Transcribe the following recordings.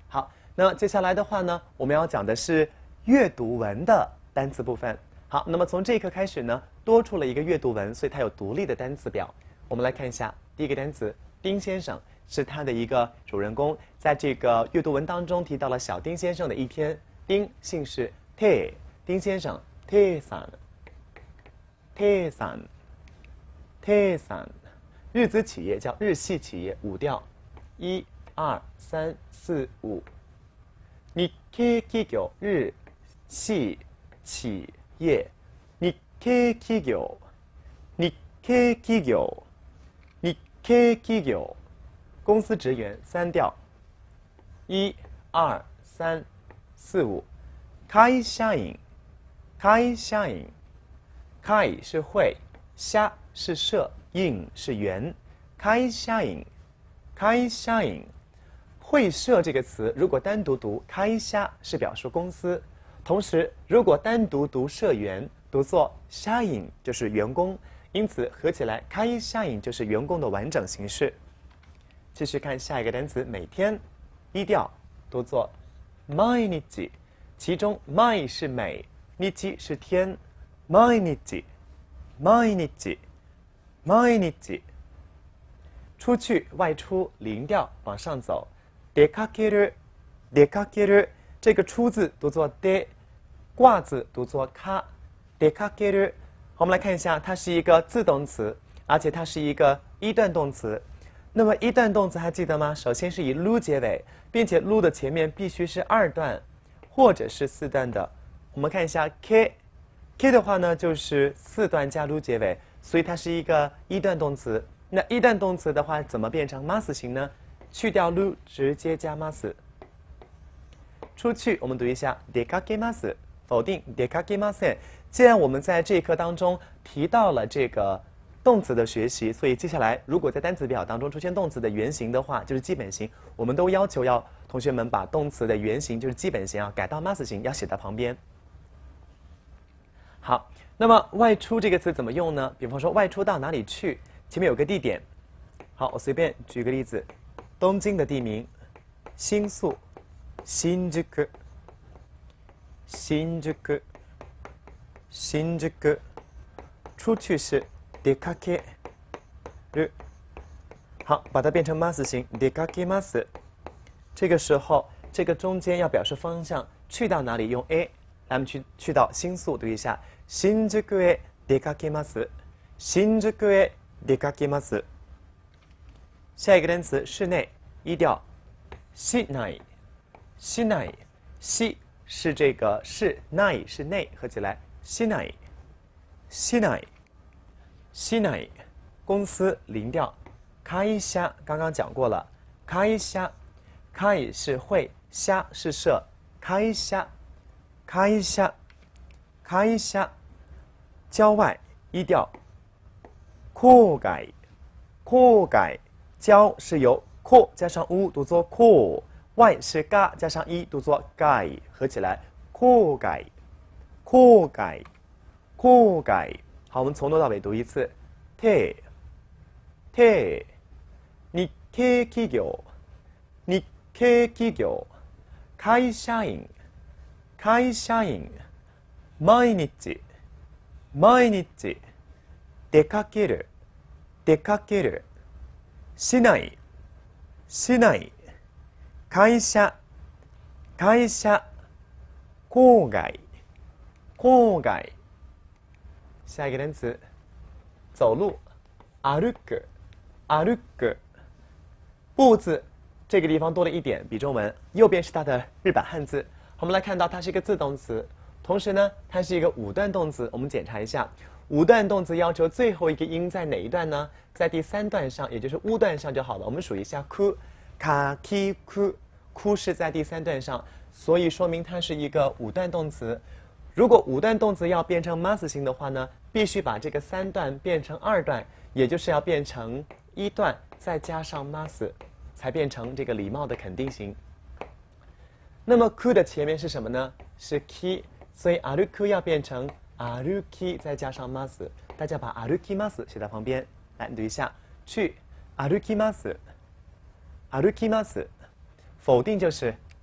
好，那接下来的话呢，我们要讲的是阅读文的单词部分。好，那么从这一课开始呢，多出了一个阅读文，所以它有独立的单词表。我们来看一下第一个单词，丁先生是他的一个主人公，在这个阅读文当中提到了小丁先生的一天。丁姓氏태丁先生태산日资企业叫日系企业，五调1、2、3、4、5。日系企業日系企業日系企業日系企業日系企業公司职员三调1、2、3、4、5。会社員会是会，社是社，員是员。会社員会社这个词如果单独读会社是表示公司，同时如果单独读社员读作社員就是员工，因此合起来会社員就是员工的完整形式。继续看下一个单词每天，一调读作毎日，其中毎是每，日是天，毎日出去外出零调往上走，出かける这个出字读作で，挂字读作か，出かける。我们来看一下，它是一个自动词，而且它是一个一段动词。那么一段动词还记得吗？首先是以lu结尾，并且lu的前面必须是二段或者是四段的。我们看一下 k 的话呢，就是四段加lu结尾，所以它是一个一段动词。那一段动词的话，怎么变成 mas 形呢？去掉 lu， 直接加 mas。出去，我们读一下 出かけます，否定出かけません。既然我们在这一课当中提到了这个动词的学习，所以接下来如果在单词表当中出现动词的原形的话，就是基本形，我们都要求要同学们把动词的原形，就是基本形改到 mas 形，要写在旁边。好，那么外出这个词怎么用呢？比方说外出到哪里去，前面有个地点。好，我随便举个例子，东京的地名新宿，新宿出去是出かける。好，把它变成 mas 形，出かけます。这个时候，这个中间要表示方向，去到哪里用 a。来，我们去到新宿，读一下新宿へ出かけます。新宿へ出かけます。下一个单词室内，一调市内是这个市，内是内，合起来市内公司零调会社刚刚讲过了，会是会，社是社，会社郊外一调郊外郊是由扩加上乌读作扩，外是嘎加上一读作外，合起来郊外。好，我们从头到尾读一次。日系企業会社員毎日出かける市内会社郊外。下一个单词走路歩く步字这个地方多了一点，比中文右边是它的日版汉字。我们来看到它是一个自动词，同时呢它是一个五段动词。我们检查一下，五段动词要求最后一个音在哪一段呢？在第三段上，也就是乌段上就好了。我们数一下ku ka ki ku 是在第三段上，所以说明它是一个五段动词。如果五段动词要变成 mas 形的话呢，必须把这个三段变成二段，也就是要变成一段再加上 mas， 才变成这个礼貌的肯定型。那么 ku 的前面是什么呢？是 ki， 所以 歩く要变成 歩き再加上 mas。大家把 歩きます写在旁边，来读一下，去歩きます。否定就是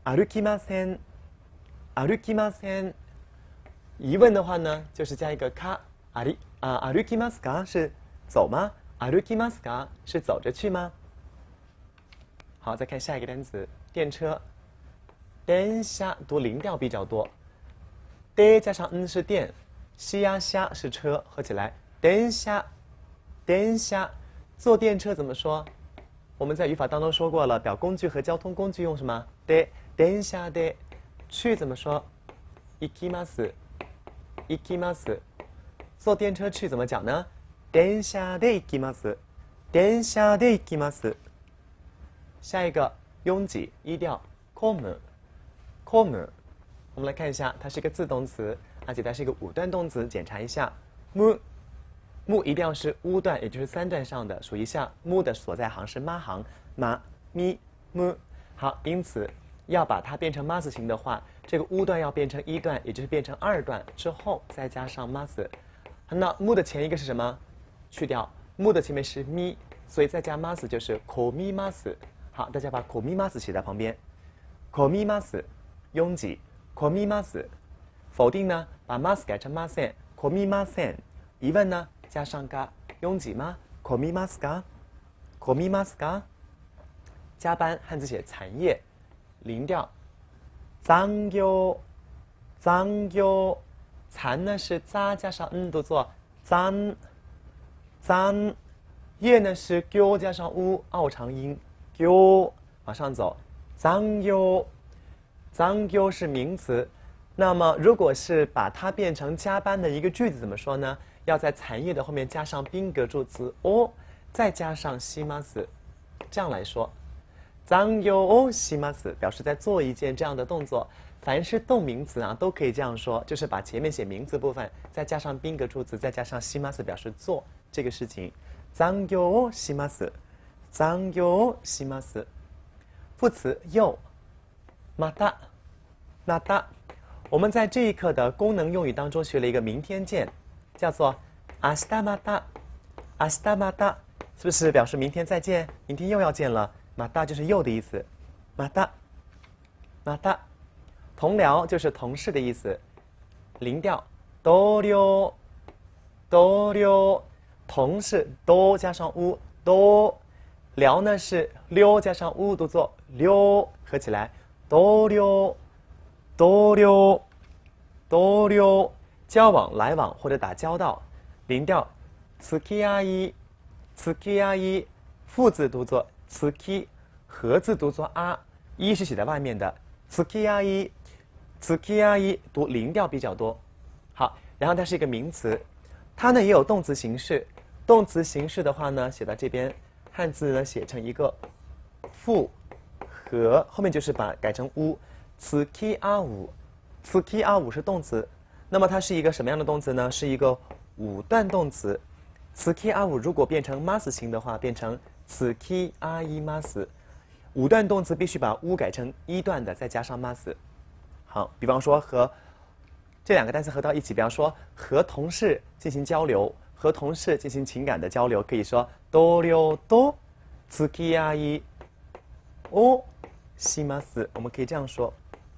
歩きません。歩きません。疑问的话呢，就是加一个か。歩きますか是走吗？歩きますか是走着去吗？好，再看下一个单词，电车。電車读零调比较多，de 加上 n 是电，西呀虾是车，合起来電車。電車，坐电车怎么说？我们在语法当中说过了，表工具和交通工具用什么？で、電車で。去怎么说？行きます。行きます。坐电车去怎么讲呢？電車で行きます。電車で行きます。下一个拥挤一调，混む。混む，我们来看一下，它是一个自动词，而且它是一个五段动词。检查一下，む一定要是乌段，也就是三段上的。数一下，mu的所在行是妈行，ma mi mu。好，因此要把它变成 mas 形的话，这个乌段要变成一段，也就是变成二段之后再加上 mas。那 mu 的前一个是什么？去掉 mu 的前面是 mi， 所以再加 mas 就是 komimasu。好，大家把 komimasu 写在旁边。komimasu， 拥挤 komimasu。否定呢，把 mas 改成 masen komimasen。疑问呢，加上が拥挤吗？ komimasu ka komimasu ka。加班汉字写残业，零调。残業残業，残呢是za加上 n 读作残残，业呢是 gyo 加上 u 拗长音 gyo 往上走。残業残業是名词，那么如果是把它变成加班的一个句子，怎么说呢？要在残业的后面加上宾格助词 o， 再加上します，这样来说。残業をします表示在做一件这样的动作。凡是动名词啊，都可以这样说，就是把前面写名词部分，再加上宾格助词，再加上します表示做这个事情。残業をします。残業をします。副词又，またまた。我们在这一课的功能用语当中学了一个明天见，叫做明日また。明日また是不是表示明天再见？明天又要见了。また就是又的意思。またまた。同僚就是同事的意思。零调同僚同僚，同事都加上乌都，僚呢是溜加上乌读作溜，合起来同僚同僚同僚，交往来往或者打交道。零调付き合い付き合い，副字读作付き，合字读作啊，一是写在外面的付き合い付き合い读零调比较多。好，然后它是一个名词，它呢也有动词形式。动词形式的话呢，写到这边，汉字呢写成一个复合，后面就是把改成乌。付き合う，付き合う是动词，那么它是一个什么样的动词呢？是一个五段动词。付き合う如果变成 mas 形的话，变成付き合います。五段动词必须把乌改成一段的，再加上 mas。好，比方说和这两个单词合到一起，比方说和同事进行交流，和同事进行情感的交流，可以说同僚と付き合いをします。我们可以这样说，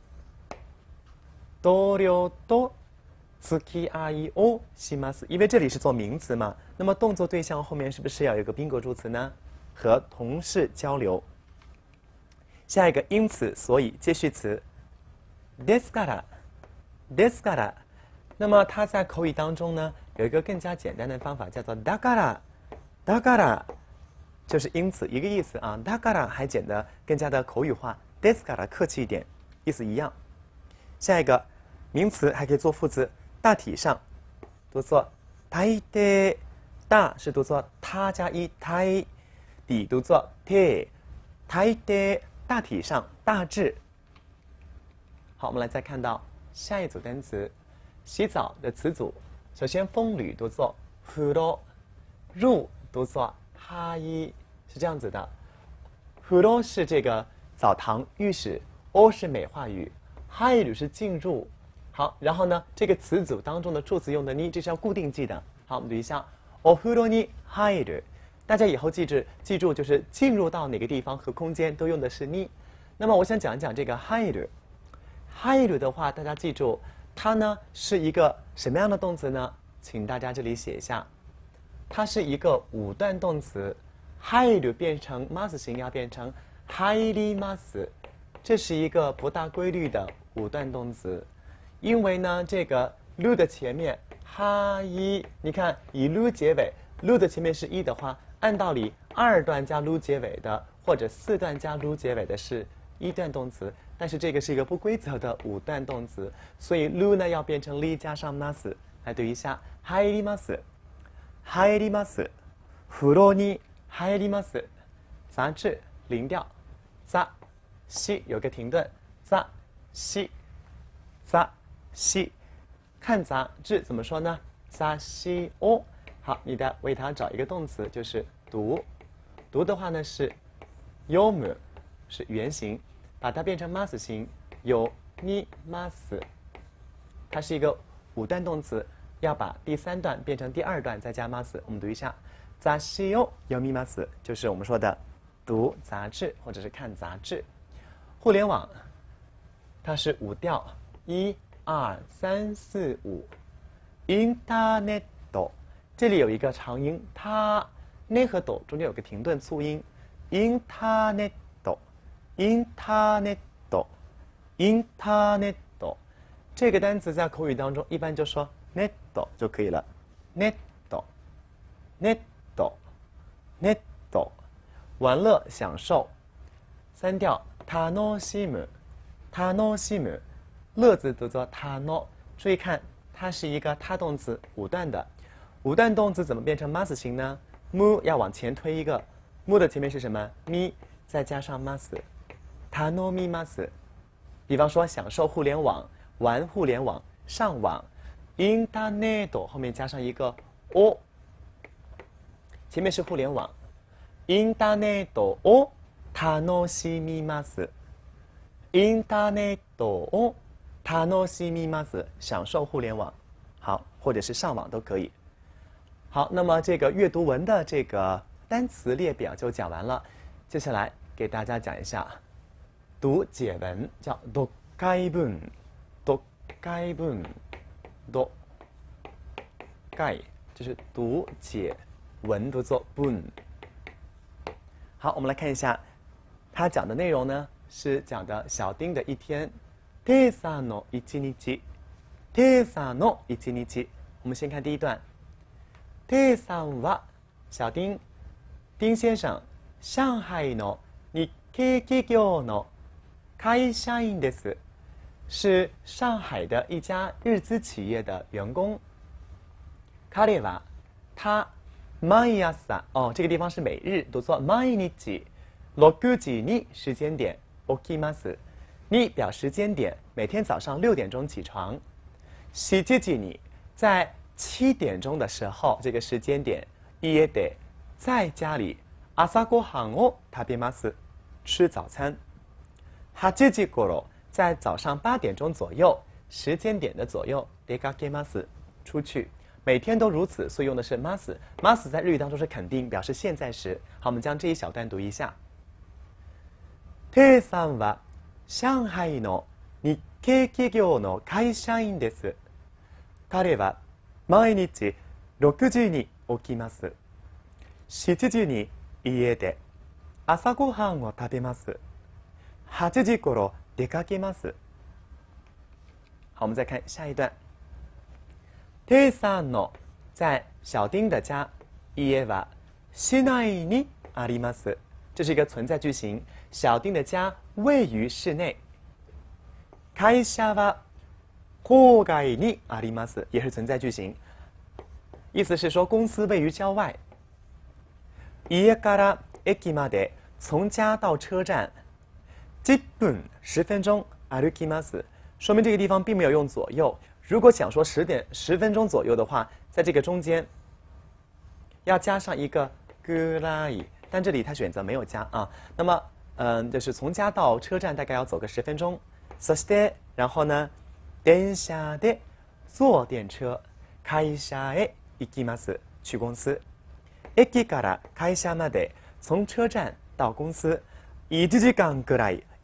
同僚と付き合いをします。因为这里是做名词嘛，那么动作对象后面是不是要有一个宾格助词呢？和同事交流。下一个因此所以接续词。ですからですから，那么它在口语当中呢，有一个更加简单的方法，叫做だからだから，就是因此一个意思啊。だから还显得更加的口语化，ですから客气一点，意思一样。下一个名词还可以做副词，大体上读作大抵，大是读作他加一大，底读作て，大抵大体上大致。好，我们来再看到下一组单词，洗澡的词组。首先，风吕读作風呂，入读作入，是这样子的。風呂是这个澡堂、浴室，お是美化语，入是进入。好，然后呢，这个词组当中的助词用的に，这是要固定记的。好，我们读一下，お風呂に入る。大家以后记住就是进入到哪个地方和空间都用的是に。 那么我想讲一讲这个入る。入る的话，大家记住，它呢是一个什么样的动词呢？请大家这里写一下，它是一个五段动词。入る变成 mas 形要变成入ります，这是一个不大规律的五段动词。因为呢，这个る的前面哈一，你看以る结尾，る的前面是一的话，按道理二段加る结尾的，或者四段加る结尾的是一段动词，但是这个是一个不规则的五段动词，所以る呢要变成り加上 mas。来读一下，入ります，入ります，風呂に入ります。杂志零调，杂西有个停顿，杂西，杂西。看杂志怎么说呢？杂西哦。好，你的为它找一个动词，就是读。读的话呢是読む，是原形，把它变成 mas 形，読みます。它是一个五段动词，要把第三段变成第二段，再加 mas。我们读一下，雑誌を読みます，就是我们说的读杂志或者是看杂志。互联网，它是五调，1、2、3、4、5。インターネット，这里有一个长音，它呢和斗中间有个停顿促音。インターネット，インターネット，インターネット。这个单词在口语当中一般就说 net 就可以了。net net net， 玩乐享受。三调楽しむ，楽しむ，乐字读作楽。注意看，它是一个他动词，五段的。五段动词怎么变成 mas 形呢？mu 要往前推一个，mu 的前面是什么？mi，再加上 mas，楽みます。比方说享受互联网，玩互联网，上网。インターネット后面加上一个 o， 前面是互联网。インターネットを楽しみます。インターネットを楽しみます，享受互联网。好，或者是上网都可以。好，那么这个阅读文的这个单词列表就讲完了，接下来给大家讲一下读解文，叫読解文，読解文，読解就是读解文，读作文。好，我们来看一下，他讲的内容呢是讲的小丁的一天。テイさんの一日，テイさんの一日。我们先看第一段。テイさんは小丁，丁先生，上海の日系企業の会社員です，是上海的一家日资企业的员工。彼は他毎朝这个地方是每日，读作毎日。6時に时间点起きます。你表时间点，每天早上6点钟起床。7時に在7点钟的时候，这个时间点，家で在家里朝ごはんを食べます，吃早餐。8時頃在早上8点钟左右，时间点的左右，出かけます，出去。每天都如此，所以用的是 mas。mas 在日语当中是肯定，表示现在时。好，我们将这一小段读一下。テイさんは上海の日系企業の会社員です。彼は毎日6時に起きます。7時に家で朝ごはんを食べます。8時頃出かけます。好，我们再看下一段。テイさんの在小丁的家，家は市内にあります。这是一个存在句型。小丁的家位于市内。会社は郊外にあります，也是存在句型。意思是说公司位于郊外。家から駅まで，从家到车站10分10分钟歩きます，说明这个地方并没有用左右。如果想说10分钟左右的话，在这个中间要加上一个ぐらい，但这里他选择没有加啊。那么就是从家到车站大概要走个10分钟。そして，然后呢，電車で坐电车，会社へ行きます，去公司。駅から会社まで，从车站到公司1時間くらい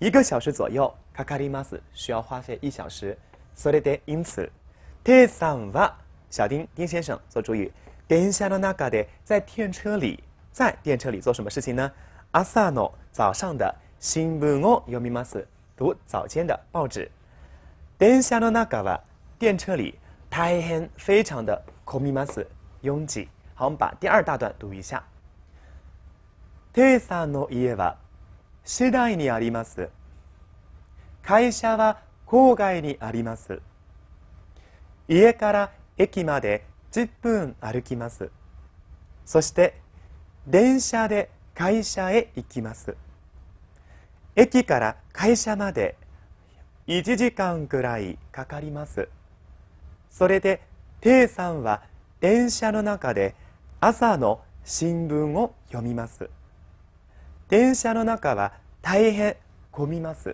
1个小时左右かかります，需要花费1小时。それで因此、テイさんは小丁先生做注意，電車の中で在电车里做什么事情呢？朝の早上的新聞を読みます，读早间的报纸。電車の中は电车里大変非常的混みます，拥挤。好，我们把第2大段读一下。テイさんの家は市内にあります。会社は郊外にあります。家から駅まで10分歩きます。そして電車で会社へ行きます。駅から会社まで1時間くらいかかります。それでテイさんは電車の中で朝の新聞を読みます。電車の中は大変混みます。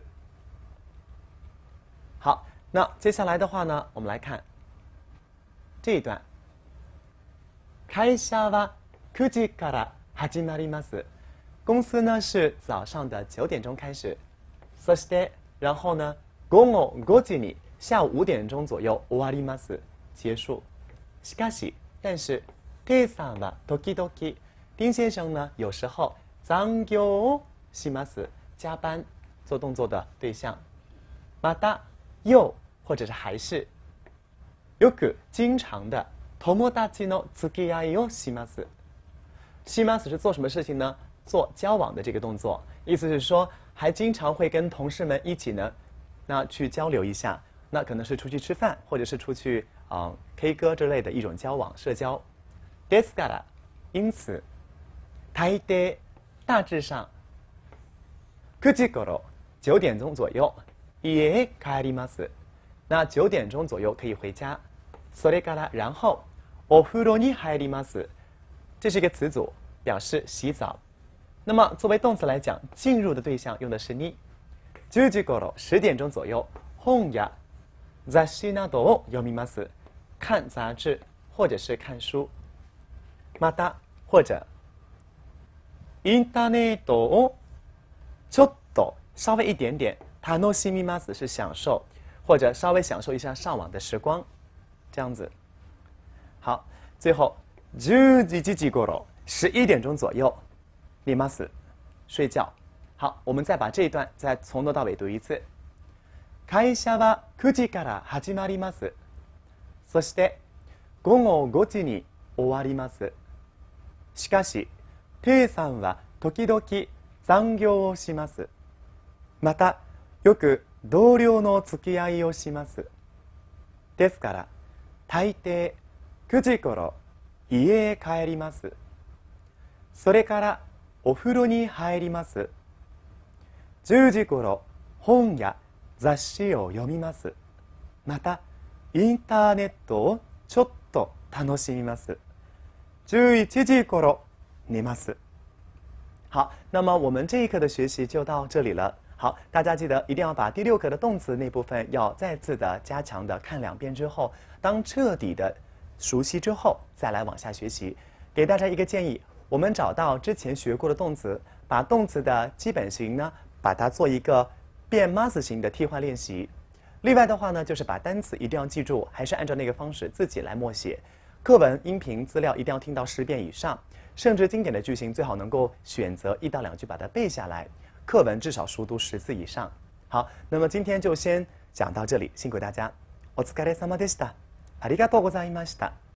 好，那接下来的话呢，我们来看这一段。会社は9時から始まります。公司呢是早上的9点钟开始。そして然后呢，午後5時に下午5点钟左右終わります。结束。しかし，但是，テイさんは時々，丁先生呢有时候残業をします，加班做动作的对象。また又或者是还是，よく经常的友達の付き合いをします。します是做什么事情呢？做交往的这个动作，意思是说还经常会跟同事们一起呢，那去交流一下，那可能是出去吃饭，或者是出去K 歌之类的一种交往社交。ですから，因此，大抵大致上9時頃9点钟左右家へ帰ります。那9点钟左右可以回家。それから然后お風呂に入ります。这是一个词组，表示洗澡。那么作为动词来讲，进入的对象用的是に。10時頃10点钟左右本や雑誌などを読みます。看杂志或者是看书。また或者インターネットをちょっと稍微一点点楽しみます是享受，或者稍微享受一下上网的时光，这样子。好，最后11時頃11点钟左右寝ます，睡觉。好，我们再把这一段再从头到尾读一次。会社は9時から始まります。そして午後5時に終わります。しかし、テイさんは時々残業をします。また、よく同僚の付き合いをします。ですから、大抵9時頃家へ帰ります。それからお風呂に入ります。10時頃本や雑誌を読みます。また、インターネットをちょっと楽しみます。11時頃寝ます。好，那么我们这一课的学习就到这里了。好，大家记得一定要把第6课的动词那部分要再次的加强的看2遍之后，当彻底的熟悉之后，再来往下学习。给大家一个建议，我们找到之前学过的动词，把动词的基本型呢，把它做一个变 mas 型的替换练习。另外的话呢，就是把单词一定要记住，还是按照那个方式自己来默写。课文、音频资料一定要听到10遍以上，甚至经典的句型最好能够选择1到2句把它背下来。课文至少熟读10次以上。好，那么今天就先讲到这里，辛苦大家。お疲れ様でした。ありがとうございました。